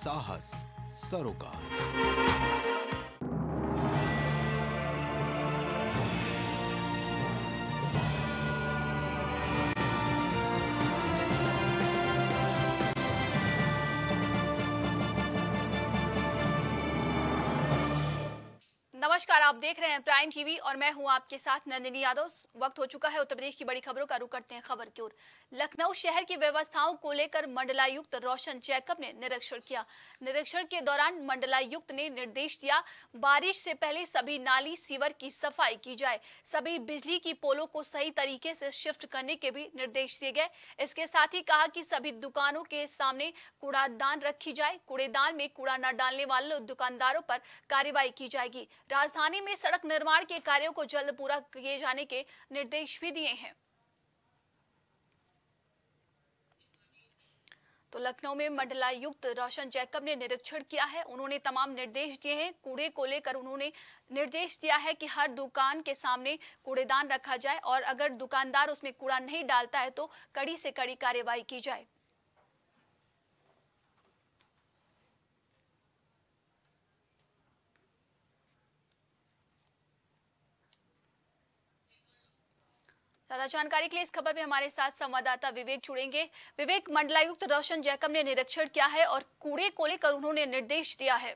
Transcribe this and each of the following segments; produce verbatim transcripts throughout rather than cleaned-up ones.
साहस सरोकार। नमस्कार, आप देख रहे हैं प्राइम टीवी और मैं हूं आपके साथ नंदिनी यादव। वक्त हो चुका है उत्तर प्रदेश की बड़ी खबरों का रुख करते हैं खबर की ओर। लखनऊ शहर की व्यवस्थाओं को लेकर मंडलायुक्त रोशन जैकब ने निरीक्षण किया। निरीक्षण के दौरान मंडलायुक्त ने निर्देश दिया, बारिश से पहले सभी नाली सीवर की सफाई की जाए। सभी बिजली की पोलों को सही तरीके से शिफ्ट करने के भी निर्देश दिए गए। इसके साथ ही कहा कि सभी दुकानों के सामने कूड़ादान रखी जाए। कूड़ेदान में कूड़ा न डालने वाले दुकानदारों पर कार्रवाई की जाएगी। राजधानी में सड़क निर्माण के कार्यों को जल्द पूरा किए जाने के निर्देश भी दिए हैं। तो लखनऊ में मंडलायुक्त रोशन जैकब ने निरीक्षण किया है। उन्होंने तमाम निर्देश दिए हैं। कूड़े को लेकर उन्होंने निर्देश दिया है कि हर दुकान के सामने कूड़ेदान रखा जाए और अगर दुकानदार उसमें कूड़ा नहीं डालता है तो कड़ी से कड़ी कार्रवाई की जाए। ज्यादा जानकारी के लिए इस खबर में हमारे साथ संवाददाता विवेक जुड़ेंगे। विवेक, मंडलायुक्त रोशन जैकब ने निरीक्षण किया है और कूड़े को लेकर उन्होंने निर्देश दिया है।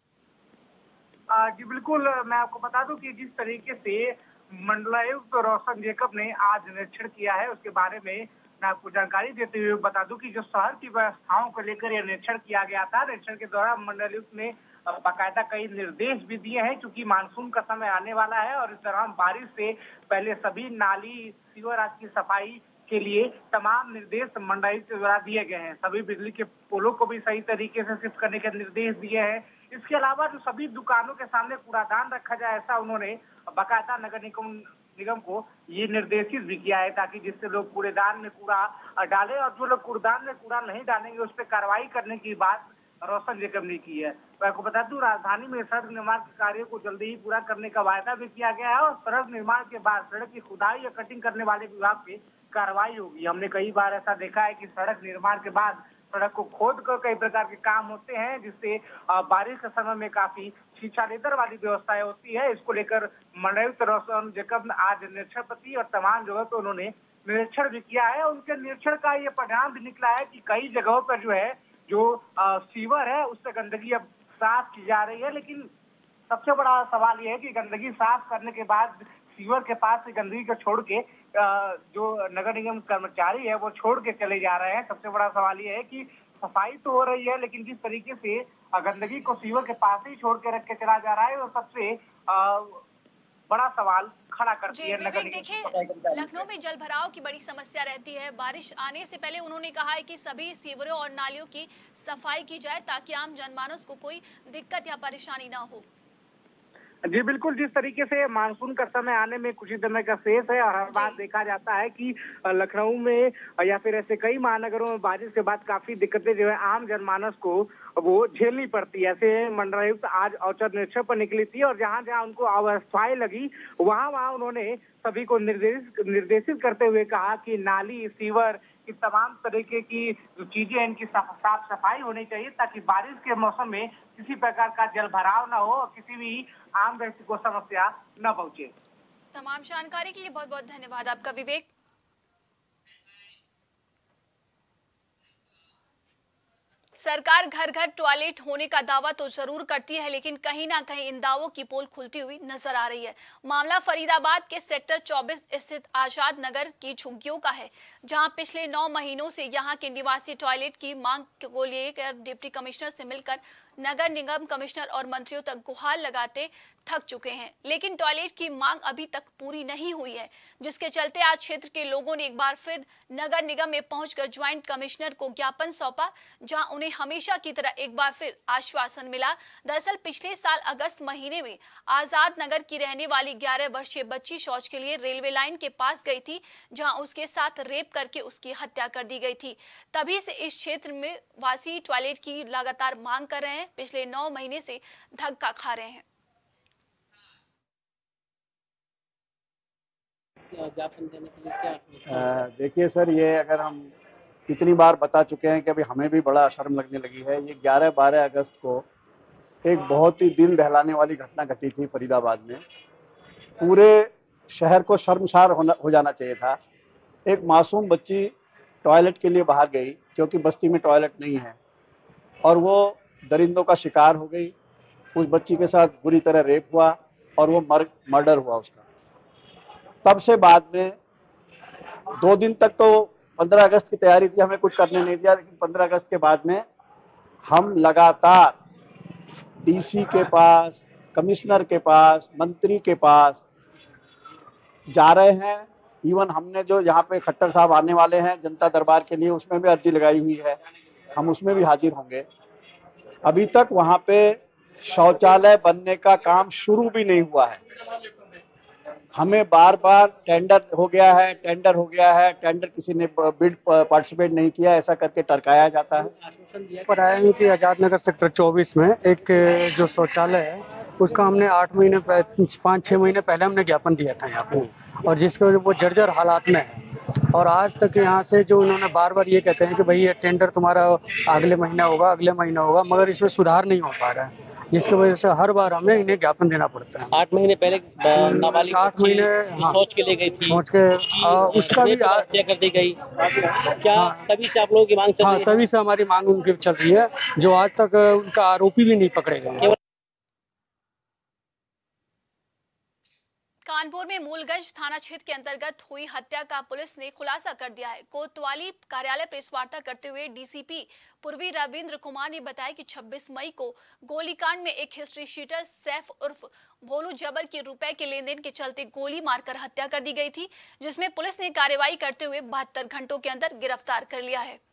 जी बिल्कुल, मैं आपको बता दूं कि जिस तरीके से मंडलायुक्त रोशन जैकब ने आज निरीक्षण किया है उसके बारे में मैं आपको जानकारी देते हुए बता दूं कि जो शहर की व्यवस्थाओं को लेकर यह निरीक्षण किया गया था। निरीक्षण के दौरान मंडलायुक्त ने बाकायदा कई निर्देश भी दिए हैं, क्योंकि मानसून का समय आने वाला है और इस दौरान बारिश से पहले सभी नाली सीवर आदि की सफाई के लिए तमाम निर्देश मंडलायुक्त द्वारा दिए गए हैं। सभी बिजली के पोलों को भी सही तरीके से शिफ्ट करने के निर्देश दिए हैं। इसके अलावा जो सभी दुकानों के सामने कूड़ादान रखा जाए, ऐसा उन्होंने बाकायदा नगर निगम निगम को ये निर्देशित भी किया है, ताकि जिससे लोग कूड़ेदान में कूड़ा डालें और जो लोग कूड़ेदान में कूड़ा नहीं डालेंगे उस पर कार्रवाई करने की बात रोशन जैकब ने की है। मैं आपको बता दूं, राजधानी में सड़क निर्माण के कार्यों को जल्दी ही पूरा करने का वायदा भी किया गया है और सड़क निर्माण के बाद सड़क की खुदाई या कटिंग करने वाले विभाग पे कार्रवाई होगी। हमने कई बार ऐसा देखा है कि सड़क निर्माण के बाद सड़क को खोद कर कई प्रकार के काम होते हैं, जिससे बारिश के समय में काफी छीछालेदर वाली व्यवस्थाएं होती है। इसको लेकर मंडलायुक्त रोशन जैकब ने आज निरीक्षण प्रति और तमाम जगह पे उन्होंने निरीक्षण भी किया है। उनके निरीक्षण का ये परिणाम भी निकला है कि कई जगहों पर जो है जो सीवर है उससे गंदगी अब साफ की जा रही है। लेकिन सबसे बड़ा सवाल यह है कि गंदगी साफ करने के बाद सीवर के पास से गंदगी को छोड़ के जो नगर निगम कर्मचारी है वो छोड़ के चले जा रहे हैं। सबसे बड़ा सवाल यह है कि सफाई तो हो रही है, लेकिन जिस तरीके से गंदगी को सीवर के पास ही छोड़ के रख के चला जा रहा है वो सबसे बड़ा सवाल खड़ा करती है नगर निगम। देखिए, लखनऊ में जल भराव की बड़ी समस्या रहती है। बारिश आने से पहले उन्होंने कहा है कि सभी सीवरों और नालियों की सफाई की जाए ताकि आम जनमानस को कोई दिक्कत या परेशानी ना हो। जी बिल्कुल, जिस तरीके से मानसून का समय आने में कुछ ही समय का शेष है और हर बार देखा जाता है कि लखनऊ में या फिर ऐसे कई महानगरों में बारिश के बाद काफी दिक्कतें जो है आम जनमानस को वो झेलनी पड़ती है। ऐसे मंडलायुक्त आज औचक निरीक्षण पर निकली थी और जहां जहां उनको अवस्थाएं लगी वहां वहां उन्होंने सभी को निर्देशित निर्देशित करते हुए कहा कि नाली सीवर की तमाम तरीके की जो चीजें हैं इनकी साफ सफाई होनी चाहिए, ताकि बारिश के मौसम में किसी प्रकार का जल भराव न हो और किसी भी आम व्यक्ति को समस्या न पहुंचे। तमाम जानकारी के लिए बहुत बहुत धन्यवाद आपका विवेक। सरकार घर घर टॉयलेट होने का दावा तो जरूर करती है, लेकिन कहीं ना कहीं इन दावों की पोल खुलती हुई नजर आ रही है। मामला फरीदाबाद के सेक्टर चौबीस स्थित आजाद नगर की झुग्गियों का है, जहां पिछले नौ महीनों से यहां के निवासी टॉयलेट की मांग को लेकर डिप्टी कमिश्नर से मिलकर नगर निगम कमिश्नर और मंत्रियों तक गुहार लगाते थक चुके हैं, लेकिन टॉयलेट की मांग अभी तक पूरी नहीं हुई है, जिसके चलते आज क्षेत्र के लोगों ने एक बार फिर नगर निगम में पहुंचकर ज्वाइंट कमिश्नर को ज्ञापन सौंपा, जहां उन्हें हमेशा की तरह एक बार फिर आश्वासन मिला। दरअसल पिछले साल अगस्त महीने में आजाद नगर की रहने वाली ग्यारह वर्षीय बच्ची शौच के लिए रेलवे लाइन के पास गई थी, जहां उसके साथ रेप करके उसकी हत्या कर दी गई थी। तभी से इस क्षेत्र में वासी टॉयलेट की लगातार मांग कर रहे हैं, पिछले नौ महीने से धक्का खा रहे हैं। ज्ञापन देने के लिए क्या? देखिए सर, ये अगर हम इतनी बार बता चुके हैं कि अभी हमें भी बड़ा शर्म लगने लगी है। ये ग्यारह बारह अगस्त को एक बहुत ही दिल दहलाने वाली घटना घटी थी फरीदाबाद में। पूरे शहर को शर्मसार हो जाना चाहिए था। एक मासूम बच्ची टॉयलेट के लिए बाहर गई क्योंकि बस्ती में टॉयलेट नहीं है और वो दरिंदों का शिकार हो गई। उस बच्ची के साथ बुरी तरह रेप हुआ और वो मर मर्डर हुआ उसका। तब से बाद में दो दिन तक तो पंद्रह अगस्त की तैयारी थी, हमें कुछ करने नहीं दिया, लेकिन पंद्रह अगस्त के बाद में हम लगातार डीसी के पास, कमिश्नर के पास, मंत्री के पास जा रहे हैं। इवन हमने जो यहाँ पे खट्टर साहब आने वाले हैं जनता दरबार के लिए, उसमें भी अर्जी लगाई हुई है, हम उसमें भी हाजिर होंगे। अभी तक वहाँ पे शौचालय बनने का काम शुरू भी नहीं हुआ है। हमें बार बार टेंडर हो गया है, टेंडर हो गया है, टेंडर किसी ने बिड पार्टिसिपेट नहीं किया, ऐसा करके टरकाया जाता है। पर आया हूँ कि आजाद नगर सेक्टर चौबीस में एक जो शौचालय है उसका हमने आठ महीने पाँच छः महीने पहले हमने ज्ञापन दिया था यहाँ पे, और जिसके वो जर्जर हालात में है। और आज तक यहाँ से जो उन्होंने बार बार ये कहते हैं कि भाई ये टेंडर तुम्हारा अगले महीना होगा अगले महीना होगा, मगर इसमें सुधार नहीं हो पा रहा है, जिसकी वजह से हर बार हमें इन्हें ज्ञापन देना पड़ता है। आठ महीने पहले नाबालिग आठ महीने हाँ, सोच के ले गई थी, सोच के आ, उसका भी हत्या कर दी गई। क्या हाँ, तभी से आप लोगों की मांग चल रही है? हाँ, तभी से हमारी मांग उनकी चल रही है, जो आज तक उनका आरोपी भी नहीं पकड़े गए। कानपुर में मूलगंज थाना क्षेत्र के अंतर्गत हुई हत्या का पुलिस ने खुलासा कर दिया है। कोतवाली कार्यालय प्रेस वार्ता करते हुए डीसीपी पूर्वी रविंद्र कुमार ने बताया कि छब्बीस मई को गोलीकांड में एक हिस्ट्री शीटर सैफ उर्फ भोलू जबर की रुपए के लेन देन के चलते गोली मारकर हत्या कर दी गई थी, जिसमें पुलिस ने कार्रवाई करते हुए बहत्तर घंटों के अंदर गिरफ्तार कर लिया है।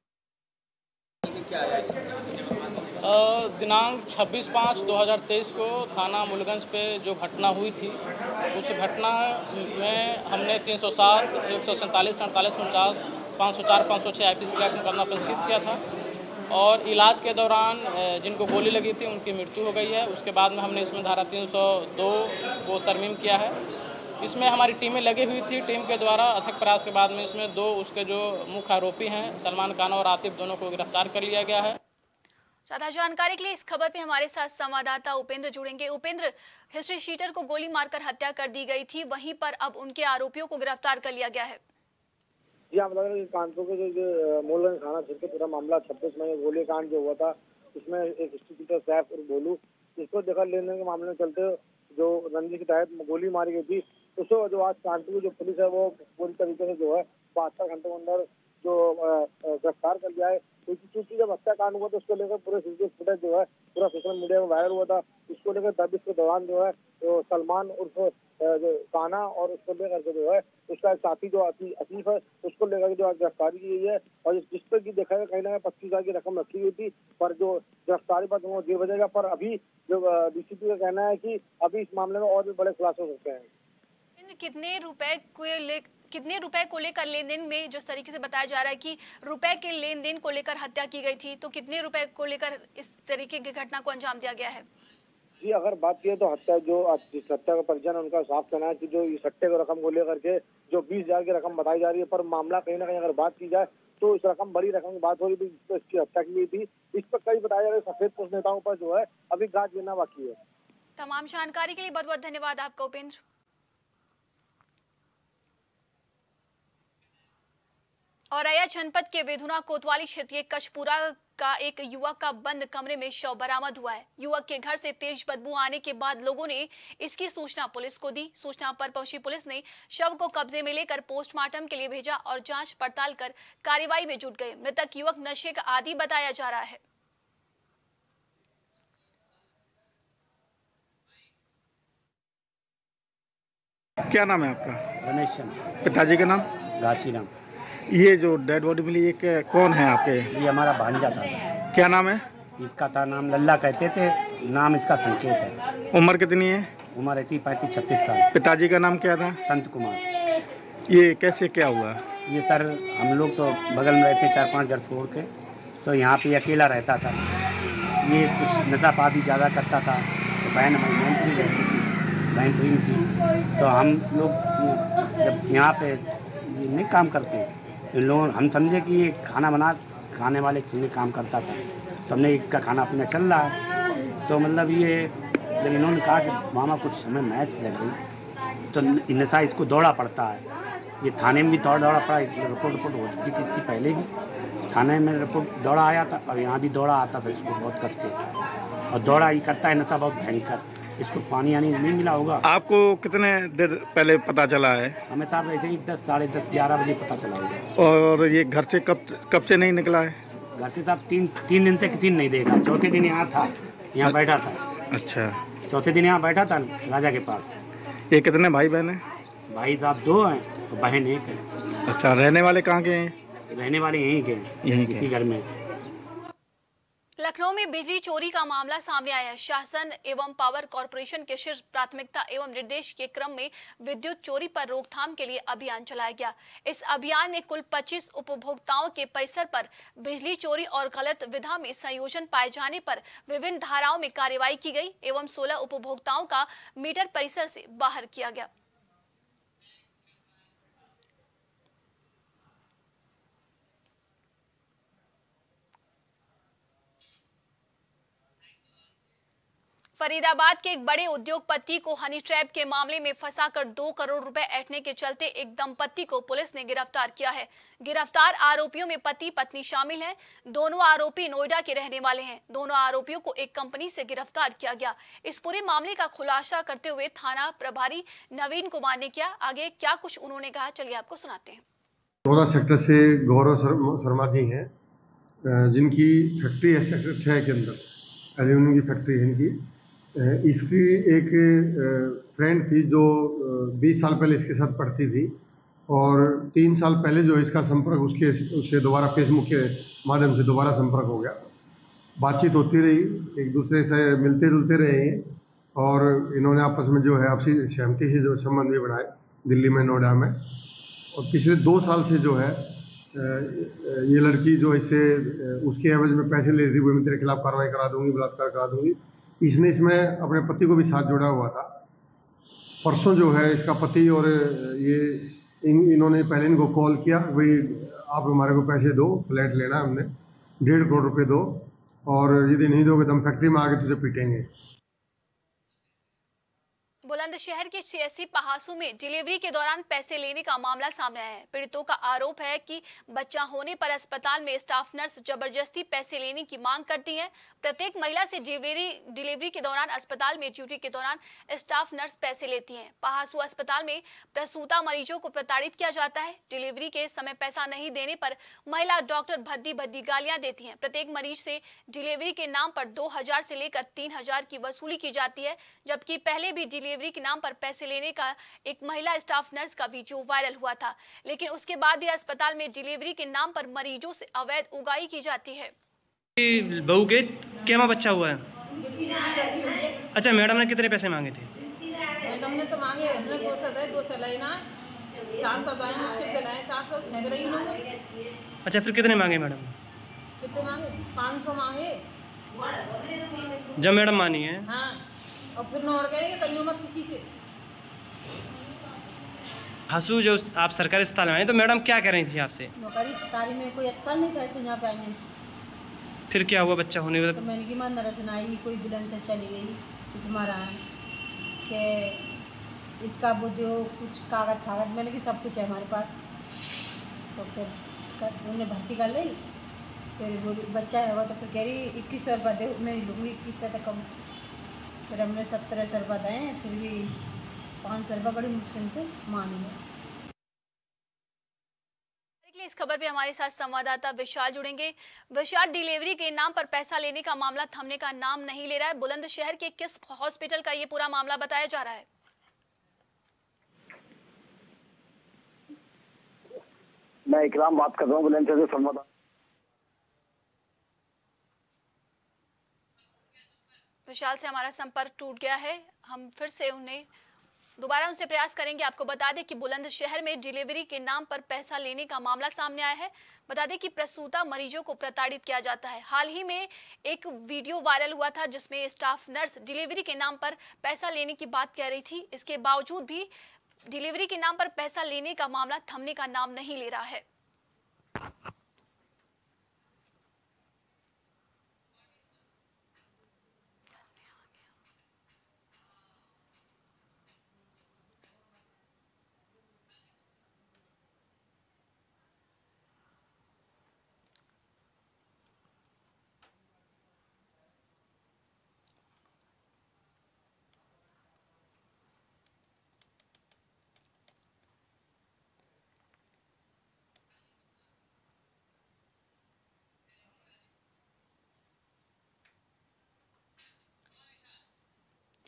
दिनांक छब्बीस पाँच दो हज़ार तेईस को थाना मूलगंज पे जो घटना हुई थी, उस घटना में हमने तीन सौ सात, एक सौ सैंतालीस, अड़तालीस, उनचास, पाँच सौ चार, पाँच सौ छः आई पी सी का मुकदमा पंजीकृत किया था और इलाज के दौरान जिनको गोली लगी थी उनकी मृत्यु हो गई है। उसके बाद में हमने इसमें धारा तीन सौ दो को तरमीम किया है। इसमें हमारी टीमें लगी हुई थी। टीम के द्वारा अथक प्रयास के बाद में इसमें दो उसके जो मुख्य आरोपी हैं सलमान खान और आतिफ, दोनों को गिरफ्तार कर लिया गया है। ज्यादा जानकारी के लिए इस खबर पे हमारे साथ संवाददाता उपेंद्र जुड़ेंगे। उपेंद्र, हिस्ट्री शीटर को गोली मारकर हत्या कर दी गई थी, वहीं पर अब उनके आरोपियों को गिरफ्तार कर लिया गया है। जी हाँ, बता दें कानपुर के जो मूलगंज थाना क्षेत्र पूरा मामला छब्बीस मई गोली कांड जो हुआ था, उसमें एक हिस्ट्री शीटर सैफ और भोलू, इसको देखा लेन देन के मामले में चलते जो रंजिश के तहत गोली मारी गई थी, उसको जो आज कानपुर की जो पुलिस है वो पूरी तरीके से जो है बहत्तर घंटों के अंदर जो गिरफ्तार कर लिया है। क्योंकि जब हत्याकांड हुआ तो उसको लेकर पूरे सीसीटीवी फुटेज जो है पूरा सोशल मीडिया में वायरल हुआ था। इसको लेकर दबिश के दौरान जो है तो सलमान उर्फ जो काना और उसको लेकर के जो है उसका एक साथी जो असीफ है, उसको लेकर जो गिरफ्तारी की गई है। और जिस पर की देखा गया कहीं ना कहीं पच्चीस हजार की रकम रखी हुई थी, पर जो गिरफ्तारी पर वो दे बजेगा। पर अभी जो डीसीपी का कहना है कि अभी इस मामले में और भी बड़े खुलासे हो सकते हैं। कितने रुपए को ले कितने रुपए को लेकर लेन देन में जिस तरीके से बताया जा रहा है कि रुपए के लेन देन को लेकर हत्या की गई थी, तो कितने रुपए को लेकर इस तरीके की घटना को अंजाम दिया गया है? जी, अगर बात की तो हत्या जो जिस हत्या का परिजन है उनका साफ कहना है कि जो इस हत्या की रकम को लेकर के जो बीस हजार की रकम बताई जा रही है, पर मामला कहीं ना कहीं अगर बात की जाए तो इस रकम बड़ी रकम की बात हो रही थी, तो इसकी हत्या की गई थी। इस पर कई बताया जा रहा है सफेद पोस्ट नेताओं पर जो है अभी गाज गिरना बाकी है। तमाम जानकारी के लिए बहुत बहुत धन्यवाद आपका उपेंद्र। और अया जनपद के वेधुना कोतवाली क्षेत्र के कचपुरा का एक युवक का बंद कमरे में शव बरामद हुआ है। युवक के घर से तेज बदबू आने के बाद लोगों ने इसकी सूचना पुलिस को दी। सूचना पर पहुंची पुलिस ने शव को कब्जे में लेकर पोस्टमार्टम के लिए भेजा और जांच पड़ताल कर कार्रवाई में जुट गए। मृतक युवक नशे का आदी बताया जा रहा है। क्या नाम है आपका? रमेश चंद्र। पिताजी का नाम? घासी राम। ये जो डेड बॉडी मिली ये कौन है आपके? ये हमारा भांजा था। क्या नाम है? इसका था नाम लल्ला कहते थे, नाम इसका संकेत है। उम्र कितनी है? उम्र रहती पैंतीस छत्तीस साल। पिताजी का नाम क्या था? संत कुमार। ये कैसे क्या हुआ? ये सर हम लोग तो बगल में रहते चार पांच घर छोड़ के, तो यहाँ पे अकेला रहता था। ये कुछ नशा पाती ज़्यादा करता था, तो बहन हमारी बहन भी रहती थी, बहन प्रेम थी। तो हम लोग जब यहाँ पे ये नहीं काम करते इन लोगों हम समझे कि ये खाना बना खाने वाले के संगे काम करता था, तो हमने इसका खाना पीना चल रहा है। तो मतलब ये जब इन्होंने कहा कि मामा कुछ समय मैच लग गई, तो नशा इसको दौड़ा पड़ता है। ये थाने में भी दौड़ दौड़ा पड़ा, रिपोर्ट रिपोर्ट हो चुकी थी इसकी पहले भी, थाने में रिपोर्ट दौड़ा आया था और यहाँ भी दौड़ा आता था इसको बहुत कस के, और दौड़ा ही करता है नशा बहुत भयंकर। इसको पानी आनी नहीं मिला होगा। आपको कितने देर पहले पता चला है? हमें साहब ऐसे ही दस साढ़े दस ग्यारह बजे पता चला होगा। और ये घर से कब कब से नहीं निकला है? घर से साहब तीन तीन दिन से किसी ने नहीं देखा। चौथे दिन यहाँ था, यहाँ बैठा था। अच्छा, चौथे दिन यहाँ बैठा था राजा के पास। ये कितने भाई बहन हैं? भाई साहब दो हैं और बहन एक है। अच्छा, रहने वाले कहाँ के हैं? रहने वाले यहीं के, यहीं इसी घर में। लखनऊ में बिजली चोरी का मामला सामने आया है। शासन एवं पावर कॉर्पोरेशन के शीर्ष प्राथमिकता एवं निर्देश के क्रम में विद्युत चोरी पर रोकथाम के लिए अभियान चलाया गया। इस अभियान में कुल पच्चीस उपभोक्ताओं के परिसर पर बिजली चोरी और गलत विधा में संयोजन पाए जाने पर विभिन्न धाराओं में कार्रवाई की गई एवं सोलह उपभोक्ताओं का मीटर परिसर से बाहर किया गया। फरीदाबाद के एक बड़े उद्योगपति को हनी ट्रैप के मामले में फंसाकर दो करोड़ रुपए ऐंठने के चलते एक दंपत्ति को पुलिस ने गिरफ्तार किया है। गिरफ्तार आरोपियों में पति पत्नी शामिल हैं। दोनों आरोपी नोएडा के रहने वाले हैं। दोनों आरोपियों को एक कंपनी से गिरफ्तार किया गया। इस पूरे मामले का खुलासा करते हुए थाना प्रभारी नवीन कुमार ने किया। आगे क्या कुछ उन्होंने कहा, चलिए आपको सुनाते हैं। चौदह सेक्टर से गौरव शर्मा जी हैं, जिनकी फैक्ट्री है सेक्टर छः के अंदर, एल्यूमिनियम की फैक्ट्री है इनकी। इसकी एक फ्रेंड थी जो बीस साल पहले इसके साथ पढ़ती थी, और तीन साल पहले जो इसका संपर्क उसके उससे दोबारा फेसबुक के माध्यम से दोबारा संपर्क हो गया। बातचीत होती रही, एक दूसरे से मिलते जुलते रहे हैं, और इन्होंने आपस में जो है आपसी सहमति से जो संबंध भी बनाए दिल्ली में, नोएडा में। और पिछले दो साल से जो है ये लड़की जो इससे उसके एवज में पैसे ले रही थी, वो मैं तेरे खिलाफ कार्रवाई करा दूंगी, बलात्कार करा दूंगी। इसने इसमें अपने पति को भी साथ जोड़ा हुआ था। परसों जो है इसका पति और ये इन, इन्होंने पहले इनको कॉल किया, भाई आप हमारे को पैसे दो, फ्लैट लेना है हमने, डेढ़ करोड़ रुपए दो, और यदि नहीं दोगे तो हम फैक्ट्री में आके तुझे पीटेंगे। बुलंदशहर के सीएससी पहासू में डिलीवरी के दौरान पैसे लेने का मामला सामने आया है। पीड़ितों का आरोप है कि बच्चा होने पर अस्पताल में स्टाफ नर्स जबरदस्ती पैसे लेने की मांग करती है। प्रत्येक महिला से डिलीवरी डिलीवरी के दौरान अस्पताल में ड्यूटी के दौरान स्टाफ नर्स पैसे लेती हैं। पहासू अस्पताल में प्रसूता मरीजों को प्रताड़ित किया जाता है। डिलीवरी के समय पैसा नहीं देने पर महिला डॉक्टर भद्दी भद्दी गालियां देती हैं। प्रत्येक मरीज से डिलीवरी के नाम पर दो हजार से लेकर तीन हजार की वसूली की जाती है, जबकि पहले भी डिलीवरी के नाम पर पैसे लेने का एक महिला स्टाफ नर्स का वीडियो वायरल हुआ था, लेकिन उसके बाद भी अस्पताल में डिलीवरी के नाम पर मरीजों से अवैध उगाही की जाती है। बहू के क्या बच्चा हुआ है? अच्छा, मैडम ने कितने पैसे मांगे थे? मैडम ने तो मांगे हमने दो सौ दे, दो सौ लेना, चार सौ दे, मुश्किल पे लाए, चार सौ फेंक रही हूँ। अच्छा, फिर कितने मांगे मैडम? कितने मांगे? पाँच सौ मांगे। जब मैडम मानी है? हाँ, और फिर नौर कह रही है कहीं मत किसी से। हंसू जो आप सरकारी अस्पताल में आए तो मैडम क्या कह रही थी आपसे? नौकरी सरकारी में कोई अस्पताल नहीं था सुना पाएंगे। फिर क्या हुआ बच्चा होने में? तो मैंने की मान नरस आई, कोई बिलन से चली गई इस मारा के इसका बुद्धि कुछ कागज फागज, मैंने की सब कुछ है हमारे पास। तो फिर उन्हें भर्ती कर ली, फिर वो बच्चा है तो फिर कह रही इक्कीस सौ रुपये दे, मैं लूँगी इक्कीस सौ तक कम। फिर हमने सत्रह सौ रुपये दें, फिर भी पाँच सौ रुपये बड़ी मुश्किल से मानी है। इस खबर पे हमारे साथ संवाददाता विशाल जुड़ेंगे। विशाल, डिलीवरी के नाम पर पैसा लेने का मामला थमने का नाम नहीं ले रहा है। बुलंदशहर के किस हॉस्पिटल का ये पूरा मामला बताया जा रहा है? मैं इकराम बात कर रहा हूँ बुलंदशहर से संवाददाता। विशाल से हमारा संपर्क टूट गया है, हम फिर से उन्हें दोबारा उनसे प्रयास करेंगे। आपको बता दें कि बुलंदशहर में डिलीवरी के नाम पर पैसा लेने का मामला सामने आया है। बता दें कि प्रसूता मरीजों को प्रताड़ित किया जाता है। हाल ही में एक वीडियो वायरल हुआ था जिसमें स्टाफ नर्स डिलीवरी के नाम पर पैसा लेने की बात कह रही थी। इसके बावजूद भी डिलीवरी के नाम पर पैसा लेने का मामला थमने का नाम नहीं ले रहा है।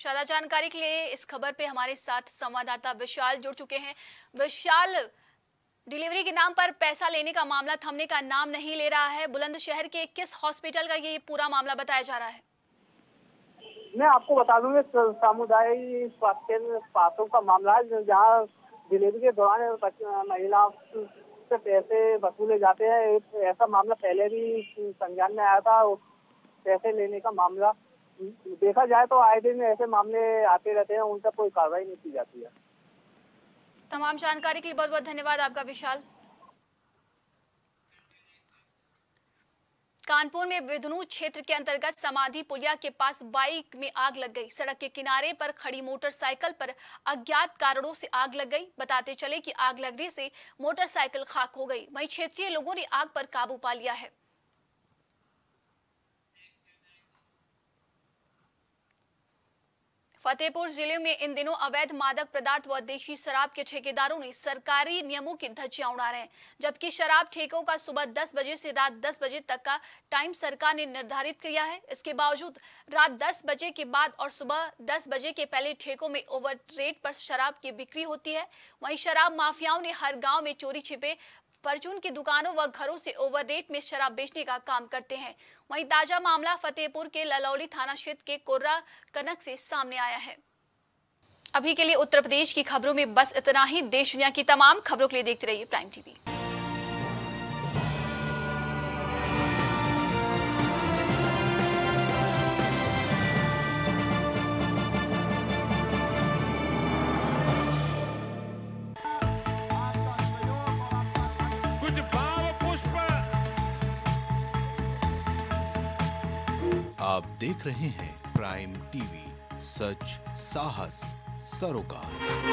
ज्यादा जानकारी के लिए इस खबर पे हमारे साथ संवाददाता विशाल जुड़ चुके हैं। विशाल, डिलीवरी के नाम पर पैसा लेने का मामला थमने का नाम नहीं ले रहा है। बुलंदशहर के किस हॉस्पिटल का ये पूरा मामला बताया जा रहा है? मैं आपको बता दूं सामुदायिक स्वास्थ्य पासों का मामला है, जहाँ डिलीवरी के दौरान महिला से पैसे वसूले जाते हैं। एक ऐसा मामला पहले भी संज्ञान में आया था। पैसे लेने का मामला देखा जाए तो आए दिन ऐसे मामले आते रहते हैं, उन पर कोई कार्रवाई नहीं की जाती है। तमाम जानकारी के लिए बहुत बहुत धन्यवाद आपका विशाल। कानपुर में विधनु क्षेत्र के अंतर्गत समाधि पुलिया के पास बाइक में आग लग गई। सड़क के किनारे पर खड़ी मोटरसाइकिल पर अज्ञात कारणों से आग लग गई। बताते चले कि आग लगने से मोटरसाइकिल खाक हो गई। वहीं क्षेत्रीय लोगों ने आग पर काबू पा लिया है। फतेहपुर जिले में इन दिनों अवैध मादक पदार्थ व देशी शराब के ठेकेदारों ने सरकारी नियमों की धज्जियां उड़ा रहे हैं, जबकि शराब ठेकों का सुबह दस बजे से रात दस बजे तक का टाइम सरकार ने निर्धारित किया है। इसके बावजूद रात दस बजे के बाद और सुबह दस बजे के पहले ठेकों में ओवर रेट पर शराब की बिक्री होती है। वहीं शराब माफियाओं ने हर गाँव में चोरी छिपे परचून की दुकानों व घरों से ओवर रेट में शराब बेचने का काम करते हैं। वहीं ताजा मामला फतेहपुर के ललौली थाना क्षेत्र के कोर्रा कनक से सामने आया है। अभी के लिए उत्तर प्रदेश की खबरों में बस इतना ही। देश दुनिया की तमाम खबरों के लिए देखते रहिए प्राइम टीवी। आप देख रहे हैं प्राइम टीवी, सच साहस सरोकार।